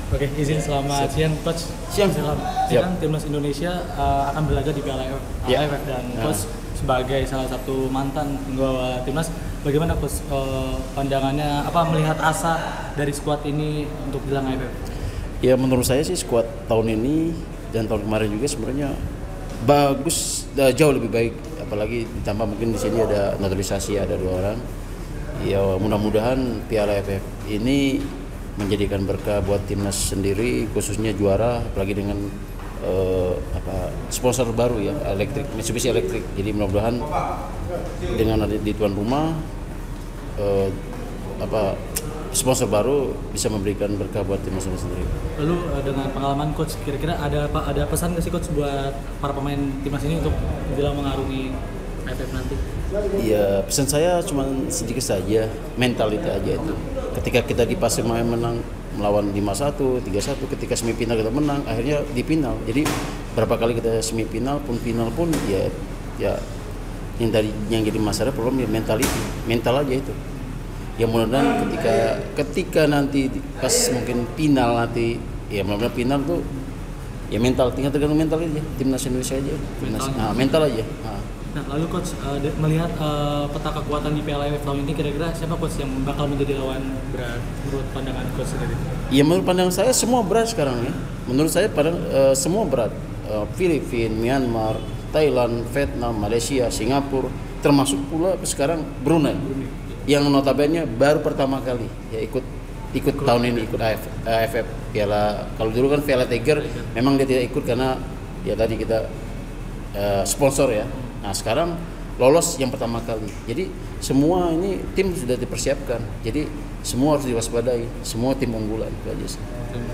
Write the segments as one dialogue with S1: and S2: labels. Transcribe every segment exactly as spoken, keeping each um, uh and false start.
S1: Oke, izin selamat
S2: Siap.
S1: siang Coach.
S2: Siang.
S1: Selamat
S2: Siap.
S1: siang. Timnas Indonesia uh, akan berlaga di Piala
S2: Ya.
S1: A F F dan
S2: Ya.
S1: Coach sebagai salah satu mantan penggawa timnas, bagaimana Coach uh, pandangannya apa melihat asa dari skuad ini untuk jelang A F F?
S2: Ya menurut saya sih skuad tahun ini dan tahun kemarin juga sebenarnya bagus, uh, jauh lebih baik. Apalagi ditambah mungkin di sini ada naturalisasi, ada dua orang. Ya mudah-mudahan Piala A F F ini menjadikan berkah buat timnas sendiri, khususnya juara, apalagi dengan uh, apa sponsor baru ya, elektrik, Mitsubishi Electric. Jadi mudah-mudahan dengan ada di tuan rumah uh, apa sponsor baru bisa memberikan berkah buat timnas sendiri.
S1: Lalu uh, dengan pengalaman Coach, kira-kira ada apa ada pesan nggak sih Coach buat para pemain timnas ini untuk jelang mengarungi A F F nanti?
S2: Ya pesan saya cuma sedikit saja, mentality aja itu. Ketika kita di fase main menang melawan lima satu, tiga satu, ketika semifinal kita menang, akhirnya di final. Jadi berapa kali kita semifinal pun final pun ya ya yang tadi yang jadi masalah problem ya mentality, mental aja itu. Ya mudah-mudahan ketika ketika nanti pas mungkin final nanti ya mudah-mudahan final tuh ya mental, tinggal tergantung mental aja, timnas Indonesia aja, timnas,
S1: mental,
S2: nah, mental aja. Nah.
S1: Nah, lalu Coach uh, de- melihat uh, peta kekuatan di Piala A F F tahun ini, kira-kira siapa Coach yang bakal menjadi lawan berat menurut pandangan Coach sendiri?
S2: Ya menurut pandangan saya semua berat sekarang ya. Menurut saya pada uh, semua berat. Uh, Filipina, Myanmar, Thailand, Vietnam, Malaysia, Singapura, termasuk pula sekarang Brunei. Brunei. Yang notabene baru pertama kali ya ikut ikut Kalo tahun ini ikut A F F Piala. Kalau dulu kan Piala Tiger memang dia tidak ikut karena ya tadi kita uh, sponsor ya. Nah sekarang lolos yang pertama kali. Jadi semua ini tim sudah dipersiapkan. Jadi semua harus diwaspadai. Semua tim unggulan itu aja sih.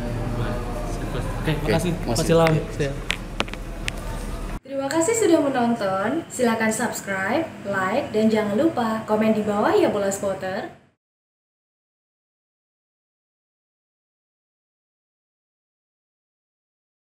S1: Oke, makasih. Makasih Lam.
S3: Terima kasih sudah menonton. Silakan subscribe, like, dan jangan lupa komen di bawah ya bola spotter.